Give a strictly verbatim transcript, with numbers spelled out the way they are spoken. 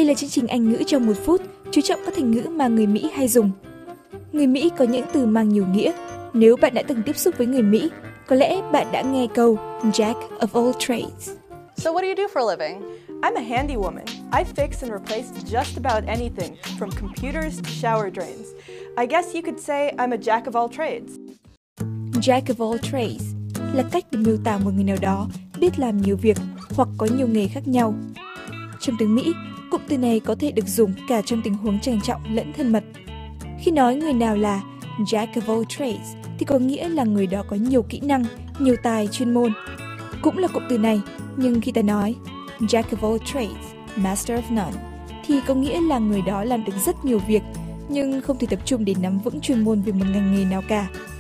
Đây là chương trình Anh ngữ trong một phút, chú trọng các thành ngữ mà người Mỹ hay dùng. Người Mỹ có những từ mang nhiều nghĩa. Nếu bạn đã từng tiếp xúc với người Mỹ, có lẽ bạn đã nghe câu Jack of all trades. So what do you do for a living? I'm a handy woman. I fix and replace just about anything, from computers to shower drains. I guess you could say I'm a jack of all trades. Jack of all trades là cách để miêu tả một người nào đó biết làm nhiều việc hoặc có nhiều nghề khác nhau. Trong tiếng Mỹ, cụm từ này có thể được dùng cả trong tình huống trang trọng lẫn thân mật. Khi nói người nào là Jack of all trades thì có nghĩa là người đó có nhiều kỹ năng, nhiều tài chuyên môn. Cũng là cụm từ này, nhưng khi ta nói Jack of all trades, master of none thì có nghĩa là người đó làm được rất nhiều việc nhưng không thể tập trung để nắm vững chuyên môn về một ngành nghề nào cả.